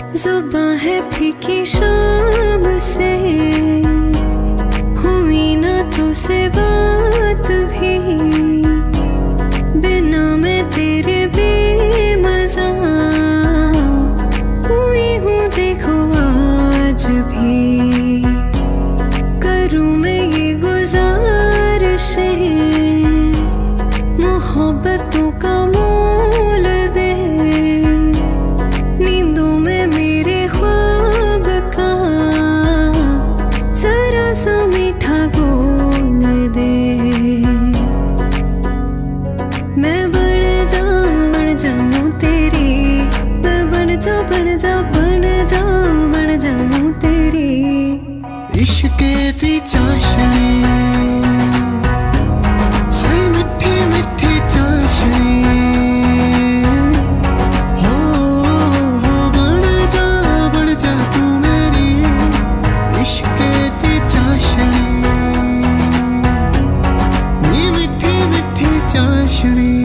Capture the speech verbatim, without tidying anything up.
जुबां है फीकी शाम से, हुई ना तुझसे बात भी, बिना मैं तेरे बेमज़ा हुई हूँ देखो आज भी। करूँ मैं ये गुज़ारिशें मोहब्बतों का मोल दे, नींदों में मेरे ख्वाब का जरा सा मीठा घोल दे। मैं बन जाऊं बन जाऊं तेरी, मैं बन जा बन जा बन जा बन जाऊं तेरी। इश्क दी चाशनी हाय मिठी मिठी चाशनी, हो हो बन जा बन जा तू मेरी। इश्क दी चाशनी नी मिठी मिठी चाशनी।